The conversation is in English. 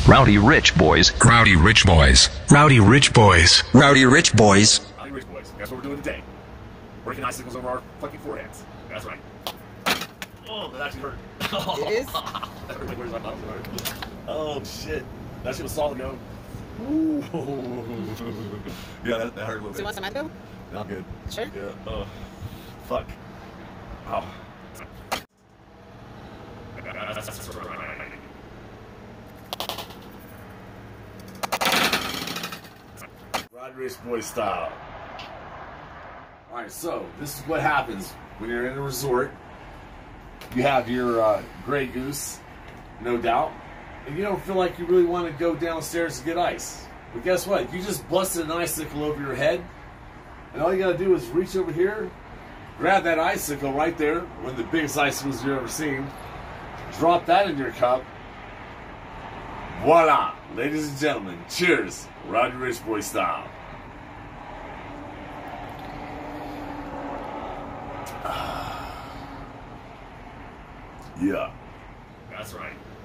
Rowdy Rich Boys. Rowdy Rich Boys. Rowdy Rich Boys. Rowdy Rich Boys. Rowdy Rich Boys. That's what we're doing today. Breaking icicles over our fucking foreheads. That's right. Oh, that actually hurt. It is? That hurt like where's my mouth? Oh, shit. That shit was solid, yo. Ooh. Yeah, that hurt a little bit. So you want some Advil? No, I'm good. Sure? Yeah. Fuck. Ow. That's right. Rowdy Rich Boy style. Alright, so this is what happens when you're in a resort. You have your Grey Goose, no doubt, and you don't feel like you really want to go downstairs to get ice. But guess what? You just busted an icicle over your head, and all you gotta do is reach over here, grab that icicle right there, one of the biggest icicles you've ever seen, drop that in your cup. Voila! Ladies and gentlemen, cheers! Rowdy Rich Boy style. Yeah. That's right.